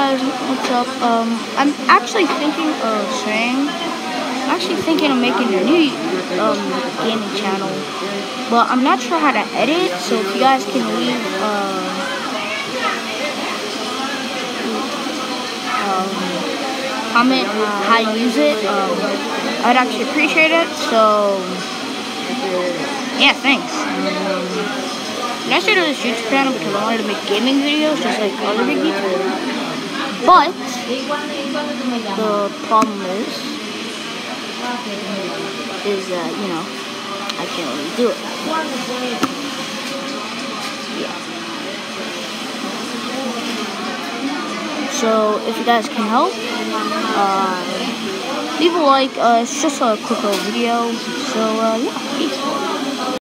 guys, what's up? I'm actually thinking of making a new gaming channel, but I'm not sure how to edit. So if you guys can leave comment how to use it, I'd actually appreciate it. So yeah, thanks. I started this YouTube channel because I wanted to make gaming videos just like other big YouTubers. But the problem is that, you know, I can't really do it. Yeah. So if you guys can help, leave a like. It's just a quick little video. So yeah, peace.